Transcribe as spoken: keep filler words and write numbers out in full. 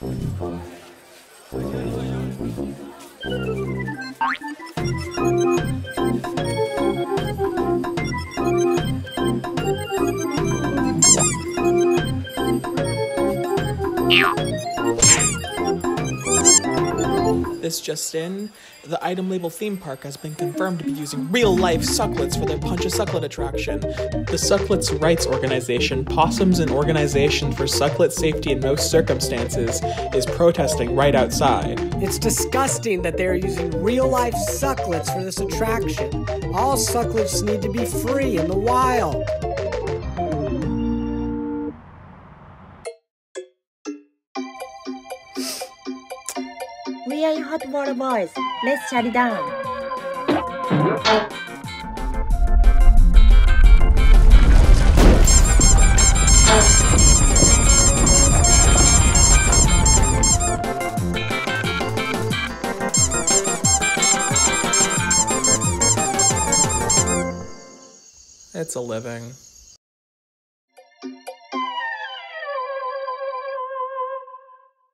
This just in, the itemLabel theme park has been confirmed to be using real-life sucklets for their Punch a Sucklet attraction. The Sucklets' rights organization, Possums and Organization for Sucklet Safety in Most Circumstances, is protesting right outside. It's disgusting that they are using real-life sucklets for this attraction. All sucklets need to be free in the wild. We are in hot water, boys. Let's shut it down. It's a living.